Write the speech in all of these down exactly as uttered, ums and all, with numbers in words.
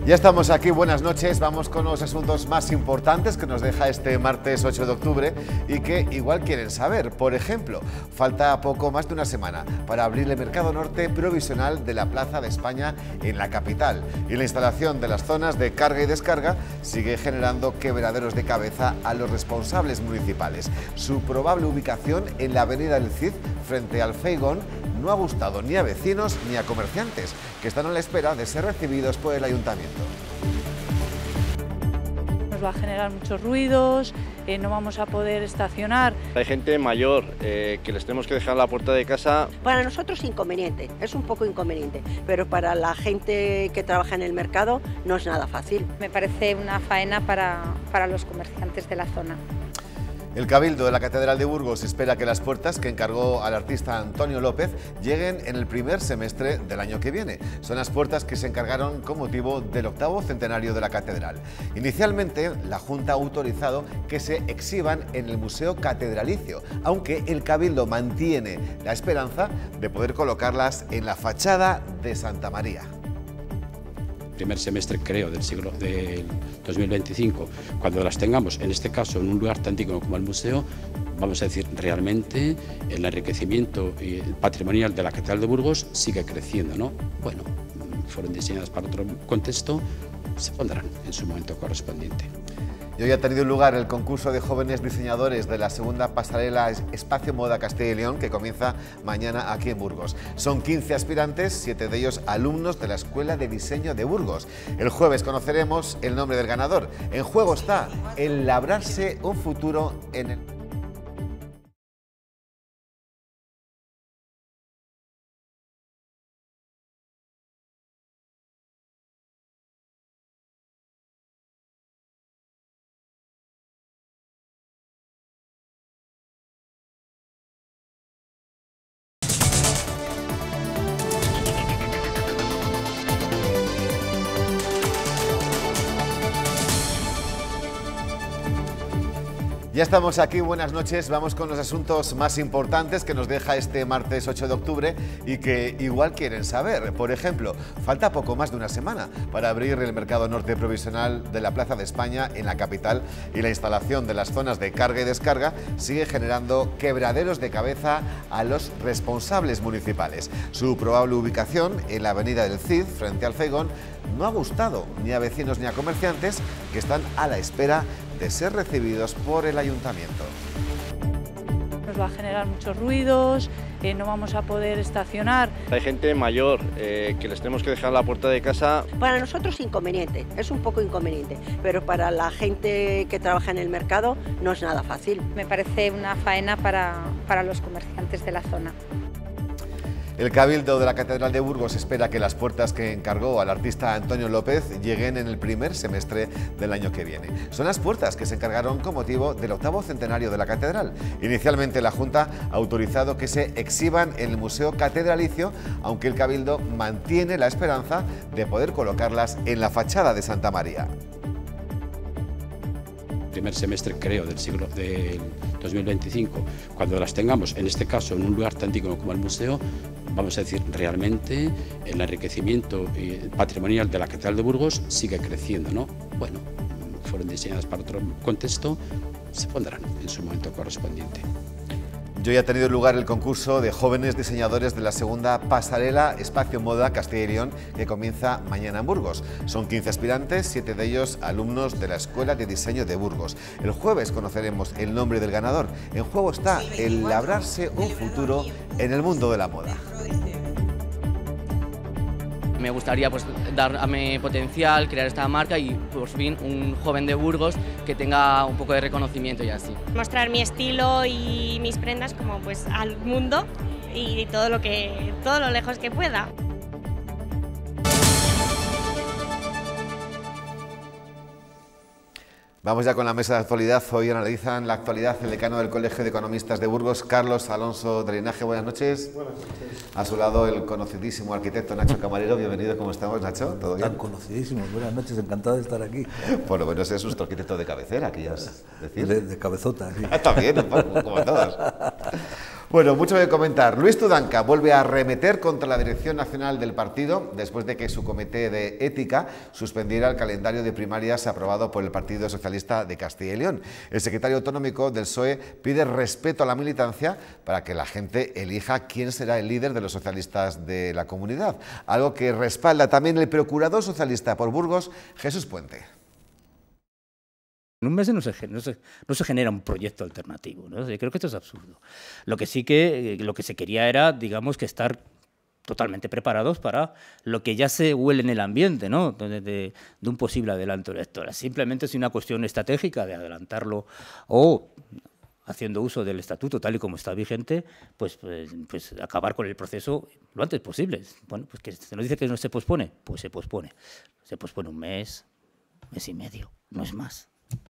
Ya estamos aquí, buenas noches, vamos con los asuntos más importantes que nos deja este martes ocho de octubre y que igual quieren saber. Por ejemplo, falta poco más de una semana para abrir el mercado norte provisional de la Plaza de España en la capital, y la instalación de las zonas de carga y descarga sigue generando quebraderos de cabeza a los responsables municipales. Su probable ubicación en la avenida del Cid, frente al Feijón, no ha gustado ni a vecinos ni a comerciantes, que están a la espera de ser recibidos por el ayuntamiento. Nos va a generar muchos ruidos, eh, no vamos a poder estacionar. Hay gente mayor eh, que les tenemos que dejar a la puerta de casa. Para nosotros inconveniente, es un poco inconveniente, pero para la gente que trabaja en el mercado no es nada fácil. Me parece una faena para, para los comerciantes de la zona. El Cabildo de la Catedral de Burgos espera que las puertas que encargó al artista Antonio López lleguen en el primer semestre del año que viene. Son las puertas que se encargaron con motivo del octavo centenario de la Catedral. Inicialmente, la Junta ha autorizado que se exhiban en el Museo Catedralicio, aunque el Cabildo mantiene la esperanza de poder colocarlas en la fachada de Santa María. Primer semestre, creo, del siglo del dos mil veinticinco, cuando las tengamos, en este caso, en un lugar tan digno como el museo, vamos a decir, realmente el enriquecimiento patrimonial de la Catedral de Burgos sigue creciendo, ¿no? Bueno, fueron diseñadas para otro contexto, se pondrán en su momento correspondiente. Y hoy ha tenido lugar el concurso de jóvenes diseñadores de la segunda pasarela Espacio Moda Castilla y León, que comienza mañana aquí en Burgos. Son quince aspirantes, siete de ellos alumnos de la Escuela de Diseño de Burgos. El jueves conoceremos el nombre del ganador. En juego está el labrarse un futuro en el... Ya estamos aquí, buenas noches, vamos con los asuntos más importantes que nos deja este martes ocho de octubre y que igual quieren saber. Por ejemplo, falta poco más de una semana para abrir el mercado norte provisional de la Plaza de España en la capital, y la instalación de las zonas de carga y descarga sigue generando quebraderos de cabeza a los responsables municipales. Su probable ubicación en la avenida del Cid, frente al Feijón, no ha gustado ni a vecinos ni a comerciantes, que están a la espera de ser recibidos por el ayuntamiento. Nos va a generar muchos ruidos, eh, no vamos a poder estacionar. Hay gente mayor eh, que les tenemos que dejar a la puerta de casa. Para nosotros inconveniente, es un poco inconveniente, pero para la gente que trabaja en el mercado no es nada fácil. Me parece una faena para, para los comerciantes de la zona. El Cabildo de la Catedral de Burgos espera que las puertas que encargó al artista Antonio López lleguen en el primer semestre del año que viene. Son las puertas que se encargaron con motivo del octavo centenario de la Catedral. Inicialmente, la Junta ha autorizado que se exhiban en el Museo Catedralicio, aunque el Cabildo mantiene la esperanza de poder colocarlas en la fachada de Santa María. Primer semestre, creo, del siglo del dos mil veinticinco, cuando las tengamos, en este caso, en un lugar tan digno como el museo, vamos a decir, realmente el enriquecimiento patrimonial de la Catedral de Burgos sigue creciendo, ¿no? Bueno, fueron diseñadas para otro contexto, se pondrán en su momento correspondiente. Y hoy ha tenido lugar el concurso de jóvenes diseñadores de la segunda pasarela Espacio Moda Castilla y León, que comienza mañana en Burgos. Son quince aspirantes, siete de ellos alumnos de la Escuela de Diseño de Burgos. El jueves conoceremos el nombre del ganador. En juego está el labrarse un futuro en el mundo de la moda. Me gustaría pues darme potencial, crear esta marca y por fin un joven de Burgos que tenga un poco de reconocimiento y así. Mostrar mi estilo y mis prendas como pues al mundo y todo lo que todo lo lejos que pueda. Vamos ya con la mesa de actualidad. Hoy analizan la actualidad el decano del Colegio de Economistas de Burgos, Carlos Alonso de Linaje. Buenas noches. Buenas noches. A su lado el conocidísimo arquitecto Nacho Camarero. Bienvenido, ¿cómo estamos, Nacho? ¿Todo bien? Tan conocidísimo. Buenas noches, encantado de estar aquí. Por lo menos es nuestro arquitecto de cabecera, querías decir. De, de cabezota, sí. También, como todos. Bueno, mucho que comentar. Luis Tudanca vuelve a arremeter contra la dirección nacional del partido después de que su comité de ética suspendiera el calendario de primarias aprobado por el Partido Socialista de Castilla y León. El secretario autonómico del P S O E pide respeto a la militancia para que la gente elija quién será el líder de los socialistas de la comunidad, algo que respalda también el procurador socialista por Burgos, Jesús Puente. En un mes no se, no, se, no se genera un proyecto alternativo, ¿no? Yo creo que esto es absurdo. Lo que sí que, lo que se quería era, digamos, que estar totalmente preparados para lo que ya se huele en el ambiente, ¿no? de, de, de un posible adelanto electoral. Simplemente es una cuestión estratégica de adelantarlo o, haciendo uso del estatuto tal y como está vigente, pues, pues, pues acabar con el proceso lo antes posible. Bueno, pues que se nos dice que no se pospone, pues se pospone. Se pospone un mes, mes y medio, no es más.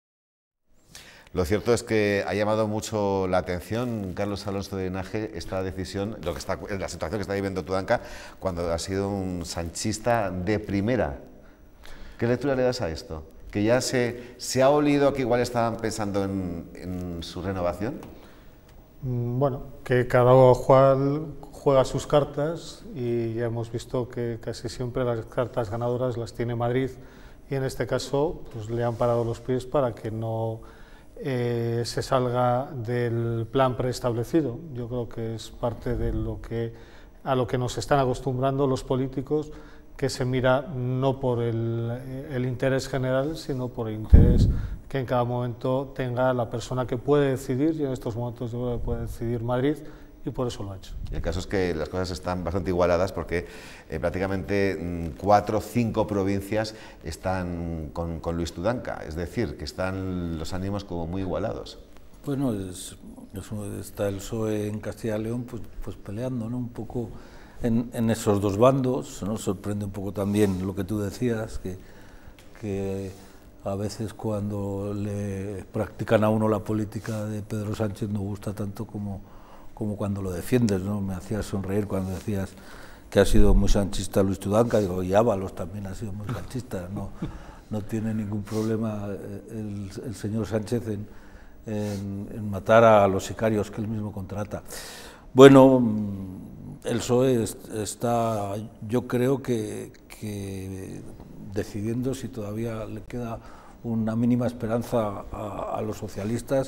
Lo cierto es que ha llamado mucho la atención, Carlos Alonso de Linaje, esta decisión, lo que está, la situación que está viviendo Tudanca cuando ha sido un sanchista de primera. ¿Qué lectura le das a esto? ¿Que ya se, se ha olido que igual estaban pensando en, en su renovación? Bueno, que cada cual juega sus cartas y ya hemos visto que casi siempre las cartas ganadoras las tiene Madrid y en este caso pues, le han parado los pies para que no eh, se salga del plan preestablecido. Yo creo que es parte de lo que, a lo que nos están acostumbrando los políticos, que se mira no por el, el interés general, sino por el interés que en cada momento tenga la persona que puede decidir, y en estos momentos yo creo que puede decidir Madrid, y por eso lo ha hecho. El caso es que las cosas están bastante igualadas porque eh, prácticamente mmm, cuatro o cinco provincias están con, con Luis Tudanca, es decir, que están los ánimos como muy igualados. Bueno, es, es, está el P S O E en Castilla y León pues, pues peleando, ¿no? Un poco en, en esos dos bandos, ¿no? Sorprende un poco también lo que tú decías, que, que a veces cuando le practican a uno la política de Pedro Sánchez no gusta tanto como como cuando lo defiendes, ¿no? Me hacías sonreír cuando decías que ha sido muy sanchista Luis Tudanca, digo, y Ábalos también ha sido muy sanchista, no, no tiene ningún problema el, el señor Sánchez en, en, en matar a los sicarios que él mismo contrata. Bueno, el P S O E está, yo creo que, que decidiendo si todavía le queda una mínima esperanza a, a los socialistas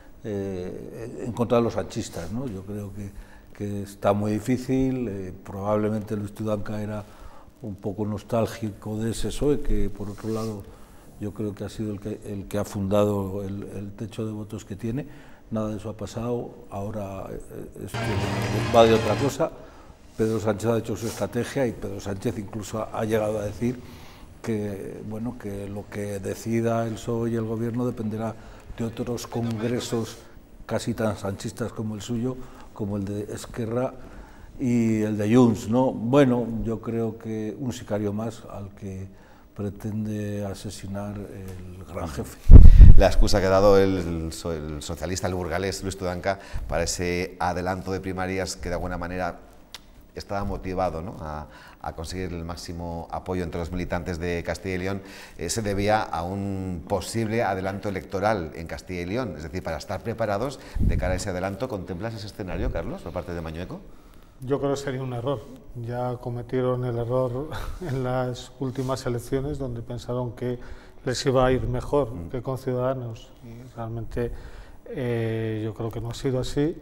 Eh, en contra de los sanchistas, ¿no? Yo creo que, que está muy difícil, eh, probablemente Luis Tudanca era un poco nostálgico de ese P S O E, que por otro lado yo creo que ha sido el que, el que ha fundado el, el techo de votos que tiene. Nada de eso ha pasado, ahora eh, esto va de otra cosa. Pedro Sánchez ha hecho su estrategia y Pedro Sánchez incluso ha, ha llegado a decir que, bueno, que lo que decida el P S O E y el gobierno dependerá de otros congresos casi tan sanchistas como el suyo, como el de Esquerra y el de Junts, ¿no? Bueno, yo creo que un sicario más al que pretende asesinar el gran jefe. La excusa que ha dado el, el socialista, el burgalés Luis Tudanca, para ese adelanto de primarias que de alguna manera estaba motivado, ¿no?, a, a conseguir el máximo apoyo entre los militantes de Castilla y León, eh, se debía a un posible adelanto electoral en Castilla y León. Es decir, para estar preparados de cara a ese adelanto, ¿contemplas ese escenario, Carlos, por parte de Mañueco? Yo creo que sería un error. Ya cometieron el error en las últimas elecciones, donde pensaron que les iba a ir mejor mm. que con Ciudadanos. Y realmente eh, yo creo que no ha sido así.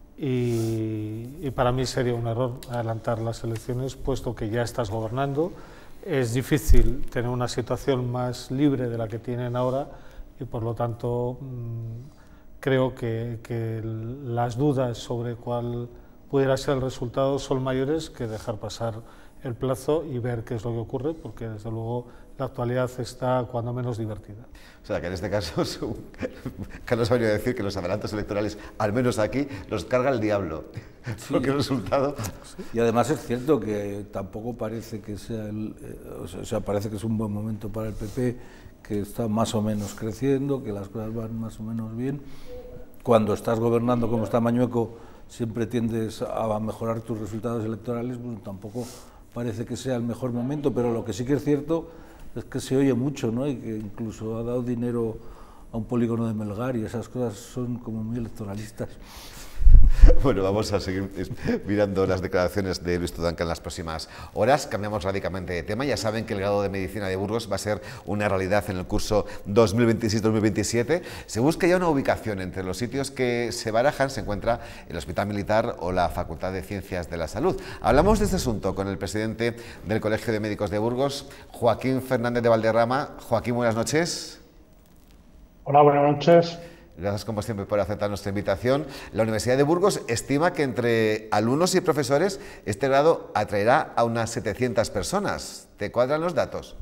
Y, y para mí sería un error adelantar las elecciones, puesto que ya estás gobernando. Es difícil tener una situación más libre de la que tienen ahora y por lo tanto mmm, creo que, que las dudas sobre cuál pudiera ser el resultado son mayores que dejar pasar el plazo y ver qué es lo que ocurre, porque desde luego la actualidad está cuando menos divertida. O sea, que en este caso, Carlos ha venido a decir que los adelantos electorales, al menos aquí, los carga el diablo, sí. Porque el resultado... Y además es cierto que tampoco parece que sea, el, eh, o sea, parece que es un buen momento para el P P, que está más o menos creciendo, que las cosas van más o menos bien. Cuando estás gobernando como está Mañueco, siempre tiendes a mejorar tus resultados electorales, pues tampoco parece que sea el mejor momento, pero lo que sí que es cierto es que se oye mucho, ¿no? Y que incluso ha dado dinero a un polígono de Melgar y esas cosas son como muy electoralistas. Bueno, vamos a seguir mirando las declaraciones de Luis Tudanca en las próximas horas. Cambiamos radicalmente de tema. Ya saben que el grado de Medicina de Burgos va a ser una realidad en el curso dos mil veintiséis dos mil veintisiete. Se busca ya una ubicación. Entre los sitios que se barajan se encuentra el Hospital Militar o la Facultad de Ciencias de la Salud. Hablamos de este asunto con el presidente del Colegio de Médicos de Burgos, Joaquín Fernández de Valderrama. Joaquín, buenas noches. Hola, buenas noches. Gracias, como siempre, por aceptar nuestra invitación. La Universidad de Burgos estima que entre alumnos y profesores este grado atraerá a unas setecientas personas. ¿Te cuadran los datos?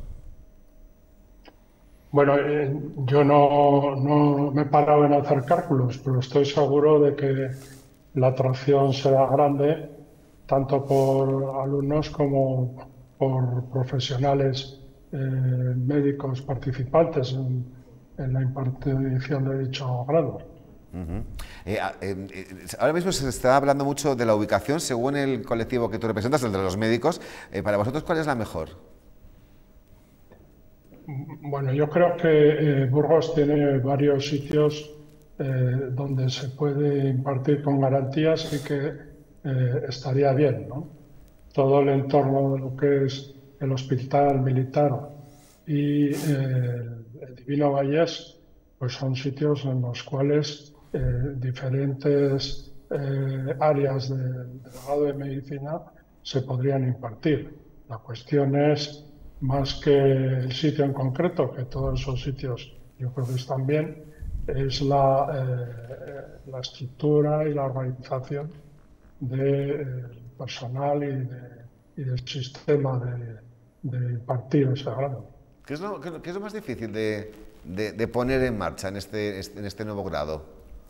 Bueno, eh, yo no, no me he parado en hacer cálculos, pero estoy seguro de que la atracción será grande, tanto por alumnos como por profesionales eh, médicos participantes en, en la impartición de dicho grado. Uh-huh. eh, eh, ahora mismo se está hablando mucho de la ubicación según el colectivo que tú representas, el de los médicos. Eh, para vosotros, ¿cuál es la mejor? Bueno, yo creo que eh, Burgos tiene varios sitios eh, donde se puede impartir con garantías y que eh, estaría bien, ¿no? Todo el entorno de lo que es el Hospital Militar y eh, el Divino Vallés, pues son sitios en los cuales eh, diferentes eh, áreas de, del grado de medicina se podrían impartir. La cuestión es, más que el sitio en concreto, que todos esos sitios yo creo que están bien, es la, eh, la estructura y la organización del personal y, de, y del sistema de, de impartir ese grado. ¿Qué es lo, qué es lo más difícil de, de, de poner en marcha en este, en este nuevo grado?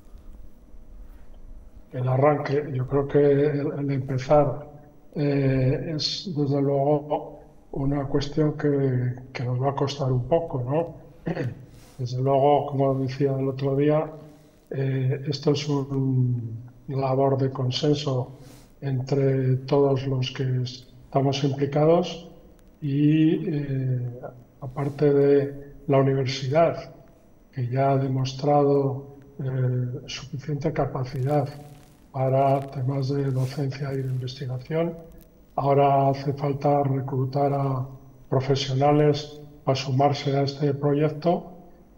El arranque, yo creo que el, el empezar eh, es desde luego una cuestión que, que nos va a costar un poco, ¿no? Desde luego, como decía el otro día, eh, esto es un labor de consenso entre todos los que estamos implicados y eh, aparte de la universidad, que ya ha demostrado eh, suficiente capacidad para temas de docencia y de investigación, ahora hace falta reclutar a profesionales para sumarse a este proyecto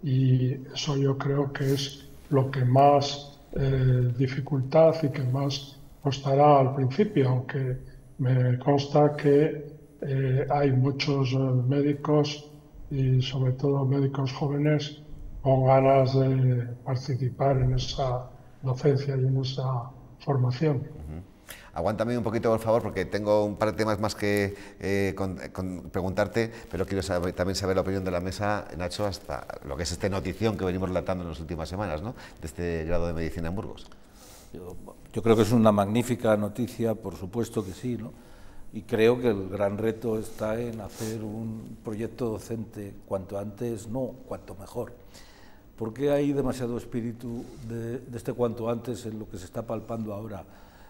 y eso yo creo que es lo que más eh, dificultad y que más costará al principio, aunque me consta que eh, hay muchos eh, médicos y sobre todo médicos jóvenes con ganas de participar en esa docencia y en esa formación. Uh-huh. Aguántame un poquito, por favor, porque tengo un par de temas más que eh, con, con preguntarte, pero quiero saber, también saber la opinión de la mesa, Nacho, hasta lo que es esta notición que venimos relatando en las últimas semanas, ¿no?, de este grado de medicina en Burgos. Yo, yo creo que es una magnífica noticia, por supuesto que sí, ¿no? Y creo que el gran reto está en hacer un proyecto docente cuanto antes, no, cuanto mejor. Porque hay demasiado espíritu de, de este cuanto antes en lo que se está palpando ahora.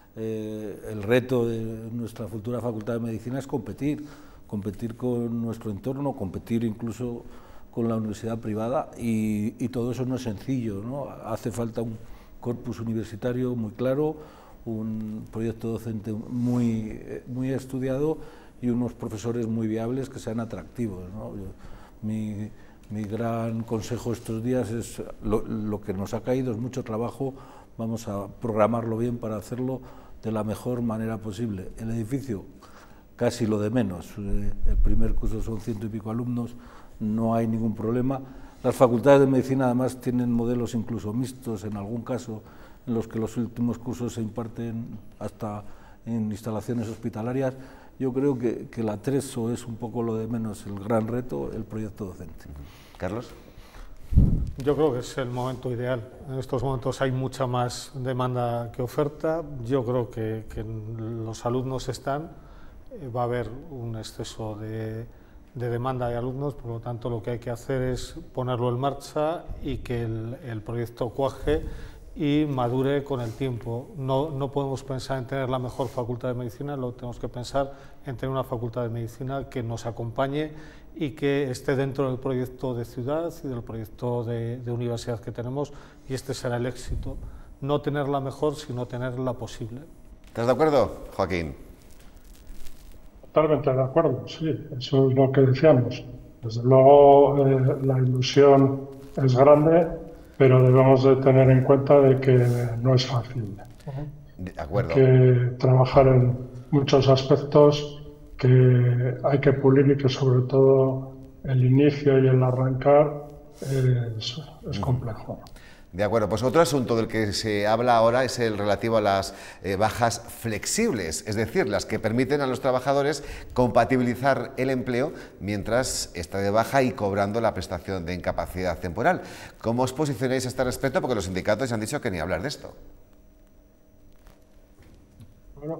Eh, el reto de nuestra futura Facultad de Medicina es competir, competir con nuestro entorno, competir incluso con la universidad privada y, y todo eso no es sencillo, ¿no? Hace falta un corpus universitario muy claro, un proyecto docente muy, muy estudiado y unos profesores muy viables que sean atractivos, ¿no? Yo, mi, mi gran consejo estos días es lo, lo que nos ha caído es mucho trabajo, vamos a programarlo bien para hacerlo de la mejor manera posible. El edificio, casi lo de menos, el primer curso son ciento y pico alumnos, no hay ningún problema. Las facultades de medicina además tienen modelos incluso mixtos, en algún caso en los que los últimos cursos se imparten hasta en instalaciones hospitalarias. Yo creo que, que la TRESO es un poco lo de menos, el gran reto, el proyecto docente. Carlos. Yo creo que es el momento ideal. En estos momentos hay mucha más demanda que oferta. Yo creo que, que los alumnos están, eh, va a haber un exceso de, de demanda de alumnos, por lo tanto lo que hay que hacer es ponerlo en marcha y que el, el proyecto cuaje y madure con el tiempo. No, no podemos pensar en tener la mejor facultad de medicina, lo tenemos que pensar en tener una facultad de medicina que nos acompañe y que esté dentro del proyecto de ciudad y del proyecto de, de universidad que tenemos, y este será el éxito no tenerla mejor, sino tenerla posible. ¿Estás de acuerdo, Joaquín? Totalmente de acuerdo, sí, eso es lo que decíamos. Desde luego eh, la ilusión es grande, pero debemos de tener en cuenta de que no es fácil. De acuerdo. Hay que trabajar en muchos aspectos que hay que pulir y que sobre todo el inicio y el arrancar es, es complejo. De acuerdo, pues otro asunto del que se habla ahora es el relativo a las eh, bajas flexibles, es decir, las que permiten a los trabajadores compatibilizar el empleo mientras está de baja y cobrando la prestación de incapacidad temporal. ¿Cómo os posicionáis a este respecto? Porque los sindicatos ya han dicho que ni hablar de esto. Bueno,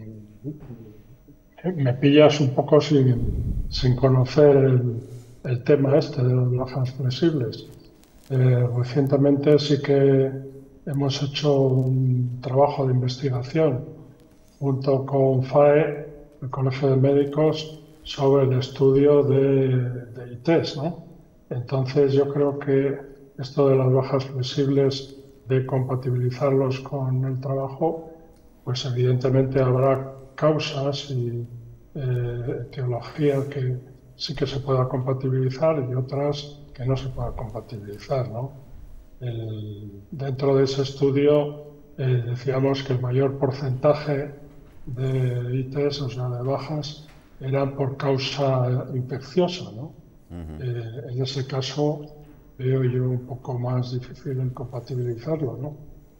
me pillas un poco sin, sin conocer el, el tema este de las bajas flexibles. Eh, recientemente sí que hemos hecho un trabajo de investigación junto con F A E, el Colegio de Médicos, sobre el estudio de, de I T E S, ¿no? Entonces yo creo que esto de las bajas flexibles, de compatibilizarlos con el trabajo, pues evidentemente habrá causas y eh, etiología que sí que se pueda compatibilizar y otras que no se pueda compatibilizar, ¿no? El, dentro de ese estudio eh, decíamos que el mayor porcentaje de I T E S, o sea, de bajas, eran por causa infecciosa, ¿no? Uh-huh. eh, en ese caso veo yo un poco más difícil el compatibilizarlo, ¿no?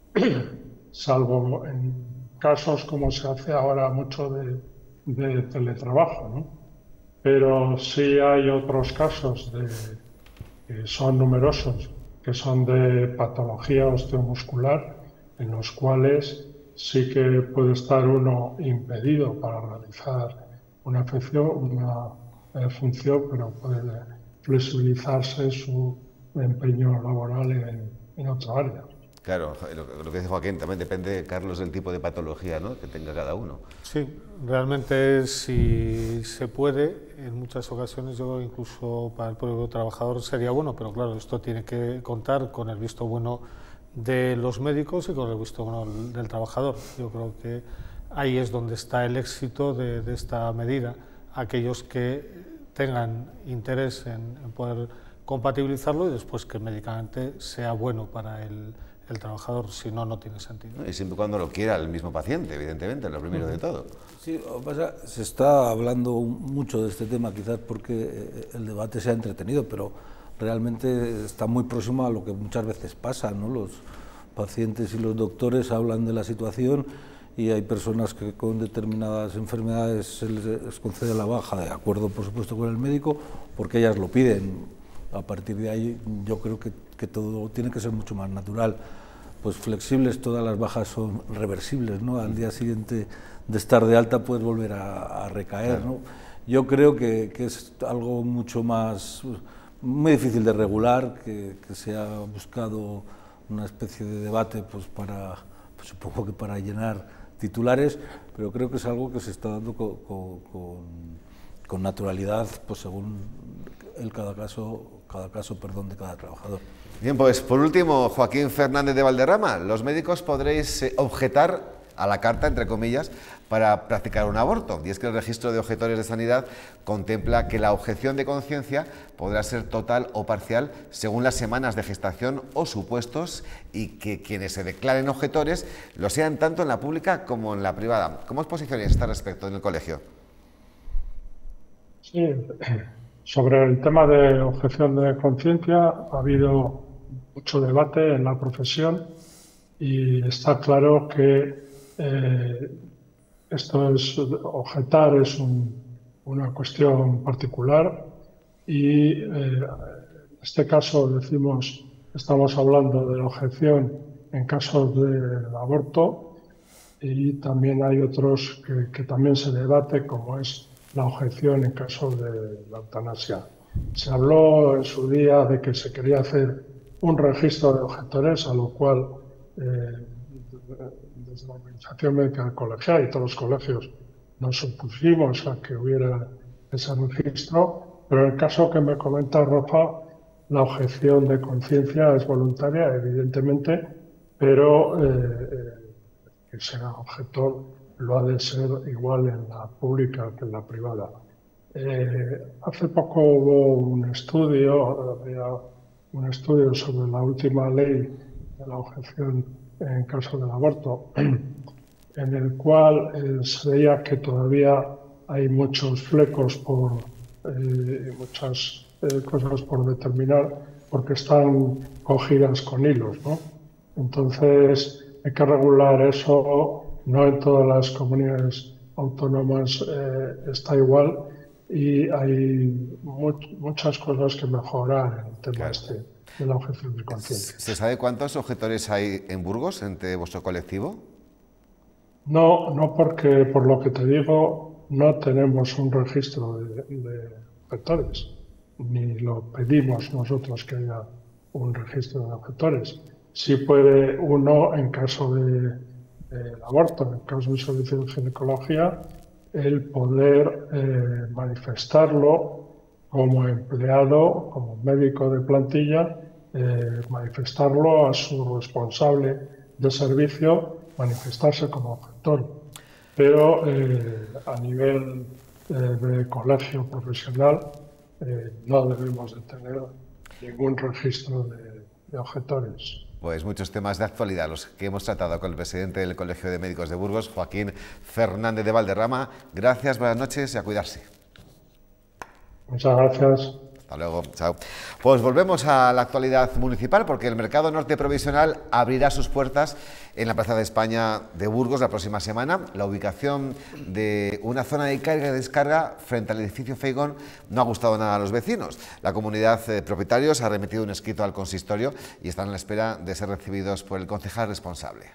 Salvo en casos como se hace ahora mucho de, de teletrabajo, ¿no? Pero sí hay otros casos de que son numerosos, que son de patología osteomuscular, en los cuales sí que puede estar uno impedido para realizar una función, una eh, función, pero puede flexibilizarse su empeño laboral en, en otra área. Claro, lo, lo que dice Joaquín también depende, Carlos, del tipo de patología, ¿no?, que tenga cada uno. Sí, realmente si se puede, en muchas ocasiones yo incluso para el propio trabajador sería bueno, pero claro, esto tiene que contar con el visto bueno de los médicos y con el visto bueno del trabajador. Yo creo que ahí es donde está el éxito de, de esta medida. Aquellos que tengan interés en, en poder compatibilizarlo y después que médicamente sea bueno para el el trabajador, si no, no tiene sentido. Y siempre cuando lo quiera el mismo paciente, evidentemente, lo primero uh-huh. de todo. Sí, lo que pasa, se está hablando mucho de este tema, quizás porque el debate se ha entretenido, pero realmente está muy próximo a lo que muchas veces pasa, ¿no? Los pacientes y los doctores hablan de la situación y hay personas que con determinadas enfermedades se les concede la baja, de acuerdo, por supuesto, con el médico, porque ellas lo piden. A partir de ahí yo creo que, que todo tiene que ser mucho más natural. Pues flexibles, todas las bajas son reversibles, ¿no? Al día siguiente de estar de alta puedes volver a, a recaer, claro. ¿no? Yo creo que, que es algo mucho más, muy difícil de regular, que, que se ha buscado una especie de debate pues para, pues supongo que para llenar titulares, pero creo que es algo que se está dando con, con, con, con naturalidad, pues según el cada caso, cada caso perdón, de cada trabajador. Bien, pues por último, Joaquín Fernández de Valderrama, los médicos podréis eh, objetar a la carta, entre comillas, para practicar un aborto. Y es que el registro de objetores de sanidad contempla que la objeción de conciencia podrá ser total o parcial según las semanas de gestación o supuestos y que quienes se declaren objetores lo sean tanto en la pública como en la privada. ¿Cómo os posicionáis a este respecto en el colegio? Sí, sobre el tema de objeción de conciencia ha habido mucho debate en la profesión y está claro que eh, esto es, objetar es un, una cuestión particular y eh, en este caso decimos, estamos hablando de la objeción en casos de aborto y también hay otros que, que también se debate, como es la objeción en caso de la eutanasia. Se habló en su día de que se quería hacer un registro de objetores, a lo cual eh, desde la Organización Médica Colegial y todos los colegios nos opusimos a que hubiera ese registro, pero en el caso que me comenta Rafa, la objeción de conciencia es voluntaria, evidentemente, pero eh, que sea objetor lo ha de ser igual en la pública que en la privada. Eh, hace poco hubo un estudio, había un estudio sobre la última ley de la objeción en caso del aborto, en el cual eh, se veía que todavía hay muchos flecos por eh, muchas eh, cosas por determinar, porque están cogidas con hilos, ¿no? Entonces hay que regular eso, no en todas las comunidades autónomas eh, está igual, y hay mu muchas cosas que mejorar en el tema claro. este de la objeción de conciencia. ¿Se sabe cuántos objetores hay en Burgos entre vuestro colectivo? No, no, porque por lo que te digo no tenemos un registro de, de objetores, ni lo pedimos nosotros que haya un registro de objetores. Sí puede uno, en caso de, de aborto, en caso de servicio de ginecología, el poder eh, manifestarlo como empleado, como médico de plantilla, eh, manifestarlo a su responsable de servicio, manifestarse como objetor. Pero eh, a nivel eh, de colegio profesional eh, no debemos de tener ningún registro de, de objetores. Pues muchos temas de actualidad, los que hemos tratado con el presidente del Colegio de Médicos de Burgos, Joaquín Fernández de Valderrama. Gracias, buenas noches y a cuidarse. Muchas gracias. Hasta luego, chao. Pues volvemos a la actualidad municipal, porque el Mercado Norte Provisional abrirá sus puertas en la Plaza de España de Burgos la próxima semana. La ubicación de una zona de carga y descarga frente al edificio Feijón no ha gustado nada a los vecinos. La comunidad de propietarios ha remitido un escrito al consistorio y están a la espera de ser recibidos por el concejal responsable.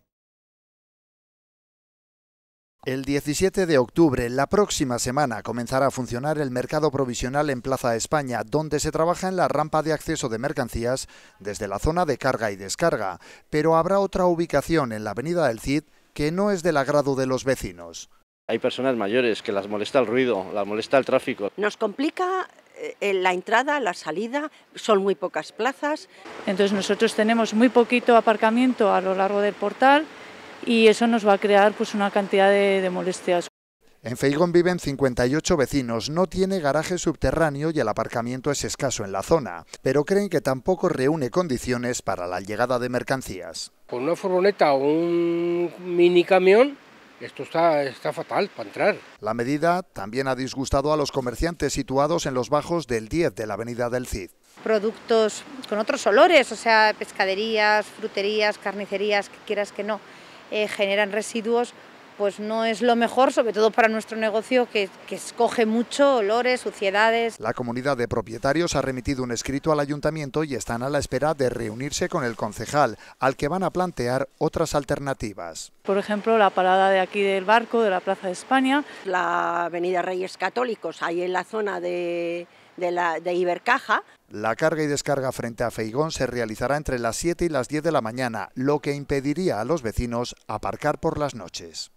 El diecisiete de octubre, la próxima semana, comenzará a funcionar el mercado provisional en Plaza España, donde se trabaja en la rampa de acceso de mercancías desde la zona de carga y descarga. Pero habrá otra ubicación en la avenida del Cid que no es del agrado de los vecinos. Hay personas mayores que las molesta el ruido, las molesta el tráfico. Nos complica eh, la entrada, la salida, son muy pocas plazas. Entonces nosotros tenemos muy poquito aparcamiento a lo largo del portal, y eso nos va a crear pues una cantidad de, de molestias. En Feijón viven cincuenta y ocho vecinos, no tiene garaje subterráneo y el aparcamiento es escaso en la zona, pero creen que tampoco reúne condiciones para la llegada de mercancías. Con una furgoneta o un mini camión, esto está, está fatal para entrar. La medida también ha disgustado a los comerciantes situados en los bajos del diez de la avenida del Cid. Productos con otros olores, o sea, pescaderías, fruterías, carnicerías, que quieras que no. Eh, generan residuos, pues no es lo mejor, sobre todo para nuestro negocio, que, que escoge mucho olores, suciedades. La comunidad de propietarios ha remitido un escrito al ayuntamiento y están a la espera de reunirse con el concejal, al que van a plantear otras alternativas. Por ejemplo, la parada de aquí del barco, de la Plaza de España. La avenida Reyes Católicos, ahí en la zona de, de, la, de Ibercaja. La carga y descarga frente a Feijón se realizará entre las siete y las diez de la mañana, lo que impediría a los vecinos aparcar por las noches.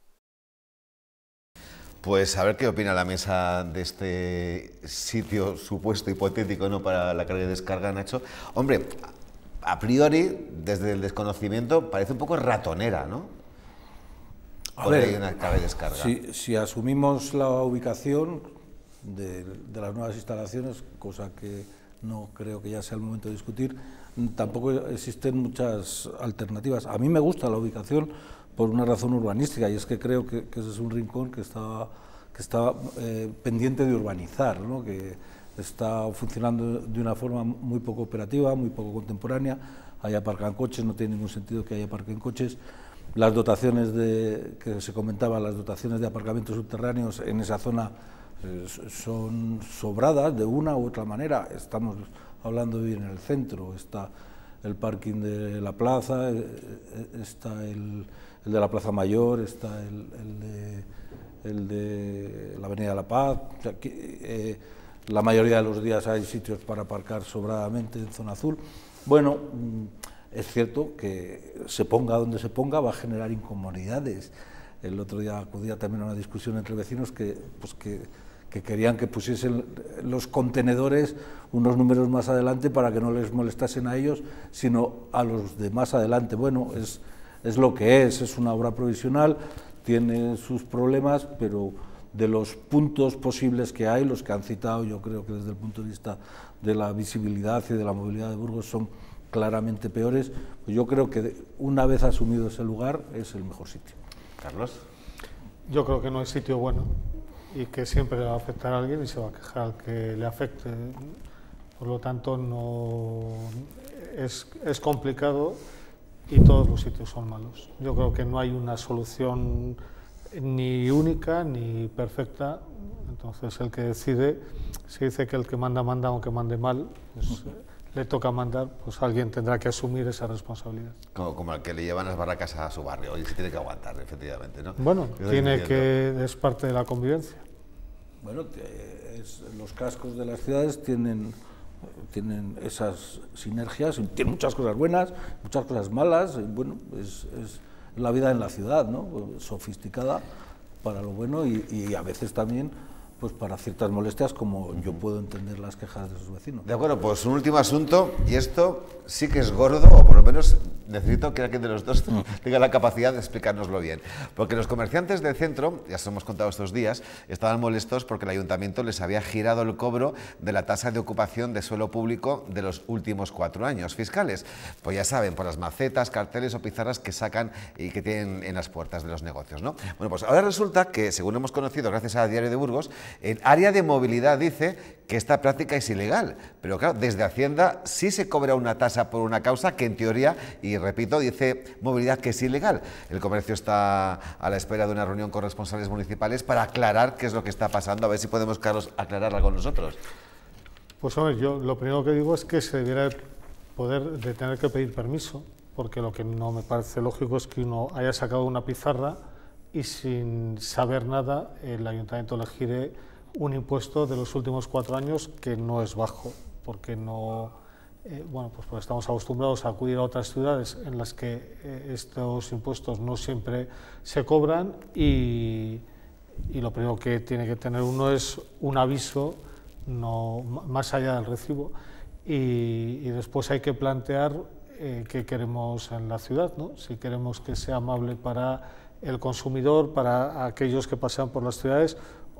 Pues a ver qué opina la mesa de este sitio supuesto hipotético, ¿no?, para la carga y descarga, Nacho. Hombre, a priori, desde el desconocimiento, parece un poco ratonera, ¿no? A ver, hay una carga y descarga. Si, si asumimos la ubicación de, de las nuevas instalaciones, cosa que no creo que ya sea el momento de discutir, tampoco existen muchas alternativas. A mí me gusta la ubicación por una razón urbanística, y es que creo que, que ese es un rincón que está, que está eh, pendiente de urbanizar, ¿no?, que está funcionando de una forma muy poco operativa, muy poco contemporánea. Hay aparcan coches, no tiene ningún sentido que haya aparquen coches. Las dotaciones de, que se comentaba, las dotaciones de aparcamientos subterráneos en esa zona son sobradas de una u otra manera. Estamos hablando de vivir en el centro, está el parking de la plaza, está el, el de la Plaza Mayor, está el, el, de, el de la Avenida de la Paz. O sea, que, eh, la mayoría de los días hay sitios para aparcar sobradamente en zona azul. Bueno, es cierto que se ponga donde se ponga va a generar incomodidades. El otro día acudía también a una discusión entre vecinos que, pues que que querían que pusiesen los contenedores unos números más adelante para que no les molestasen a ellos, sino a los de más adelante. Bueno, es, es lo que es, es una obra provisional, tiene sus problemas, pero de los puntos posibles que hay, los que han citado, yo creo que desde el punto de vista de la visibilidad y de la movilidad de Burgos son claramente peores, pues yo creo que una vez asumido ese lugar es el mejor sitio. Carlos. Yo creo que no es sitio bueno y que siempre le va a afectar a alguien y se va a quejar al que le afecte. Por lo tanto, no es, es complicado y todos los sitios son malos. Yo creo que no hay una solución ni única ni perfecta. Entonces, el que decide, se dice que el que manda, manda, aunque mande mal, pues, le toca mandar, pues alguien tendrá que asumir esa responsabilidad. Como, como el que le llevan las barracas a su barrio y se tiene que aguantar, efectivamente, ¿no? Bueno, Yo tiene que, es parte de la convivencia. Bueno, es, los cascos de las ciudades tienen, tienen esas sinergias, tienen muchas cosas buenas, muchas cosas malas, y bueno, es, es la vida en la ciudad, ¿no? Sofisticada para lo bueno y, y a veces también pues para ciertas molestias, como yo puedo entender las quejas de sus vecinos. De acuerdo, pues un último asunto, y esto sí que es gordo, o por lo menos necesito que alguien de los dos tenga la capacidad de explicárnoslo bien. Porque los comerciantes del centro, ya os hemos contado estos días, estaban molestos porque el ayuntamiento les había girado el cobro de la tasa de ocupación de suelo público de los últimos cuatro años fiscales. Pues ya saben, por las macetas, carteles o pizarras que sacan y que tienen en las puertas de los negocios, ¿no? Bueno, pues ahora resulta que, según hemos conocido gracias a Diario de Burgos, el área de movilidad dice que esta práctica es ilegal, pero claro, desde Hacienda sí se cobra una tasa por una causa que en teoría, y repito, dice movilidad que es ilegal. El comercio está a la espera de una reunión con responsables municipales para aclarar qué es lo que está pasando, a ver si podemos, Carlos, aclarar algo nosotros. Pues hombre, yo lo primero que digo es que se debiera poder de tener que pedir permiso, porque lo que no me parece lógico es que uno haya sacado una pizarra y sin saber nada el ayuntamiento le gire un impuesto de los últimos cuatro años que no es bajo, porque no, eh, bueno, pues porque estamos acostumbrados a acudir a otras ciudades en las que eh, estos impuestos no siempre se cobran y, y lo primero que tiene que tener uno es un aviso no más allá del recibo y, y después hay que plantear eh, qué queremos en la ciudad, ¿no? Si queremos que sea amable para el consumidor, para aquellos que pasean por las ciudades,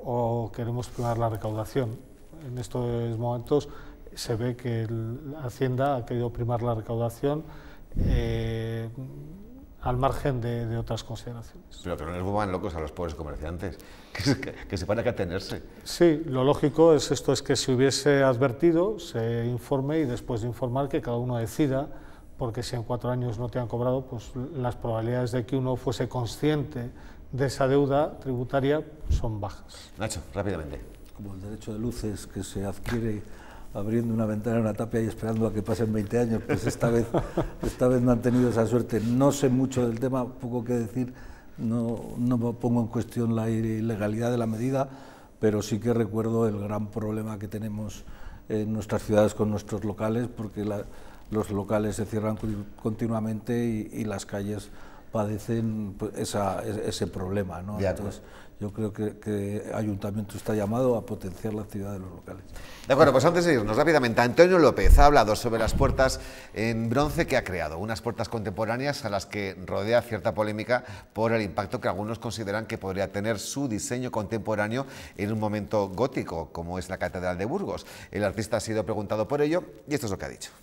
o queremos primar la recaudación. En estos momentos se ve que la Hacienda ha querido primar la recaudación eh, al margen de, de otras consideraciones. Pero que no les vuelvan locos a los pobres comerciantes, que, que, que sepan a qué atenerse. Sí, lo lógico es esto, es que se hubiese advertido, se informe y después de informar que cada uno decida, porque si en cuatro años no te han cobrado, pues las probabilidades de que uno fuese consciente de esa deuda tributaria son bajas. Nacho, rápidamente. Como el derecho de luces que se adquiere abriendo una ventana en una tapia y esperando a que pasen veinte años, pues esta vez, esta vez no han tenido esa suerte. No sé mucho del tema, poco que decir, no, no pongo en cuestión la ilegalidad de la medida, pero sí que recuerdo el gran problema que tenemos en nuestras ciudades con nuestros locales, porque la, los locales se cierran continuamente y, y las calles padecen pues, esa, ese problema, ¿no? Entonces, yo creo que, que el ayuntamiento está llamado a potenciar la actividad de los locales. De acuerdo, pues antes de irnos rápidamente, Antonio López ha hablado sobre las puertas en bronce que ha creado, unas puertas contemporáneas a las que rodea cierta polémica por el impacto que algunos consideran que podría tener su diseño contemporáneo en un momento gótico, como es la Catedral de Burgos. El artista ha sido preguntado por ello y esto es lo que ha dicho.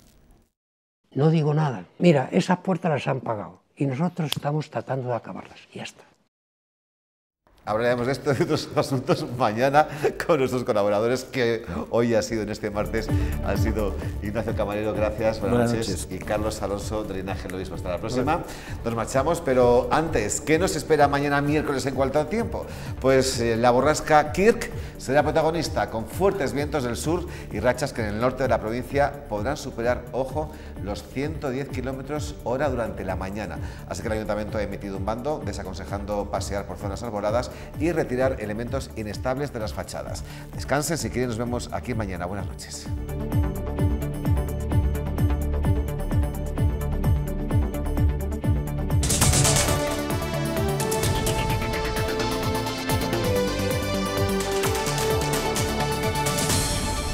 No digo nada. Mira, esas puertas las han pagado y nosotros estamos tratando de acabarlas y ya está. Hablaremos de esto y de otros asuntos mañana con nuestros colaboradores, que hoy ha sido en este martes, ha sido Ignacio Camarero, gracias, buenas, buenas noches, noches, y Carlos Alonso de Linaje Lo mismo. Hasta la próxima. Bueno. Nos marchamos, pero antes, ¿qué nos espera mañana miércoles en cuanto al tiempo? Pues eh, la borrasca Kirk será protagonista, con fuertes vientos del sur y rachas que en el norte de la provincia podrán superar, ojo, los ciento diez kilómetros hora durante la mañana. Así que el ayuntamiento ha emitido un bando desaconsejando pasear por zonas arboladas y retirar elementos inestables de las fachadas. Descansen, si quieren nos vemos aquí mañana. Buenas noches.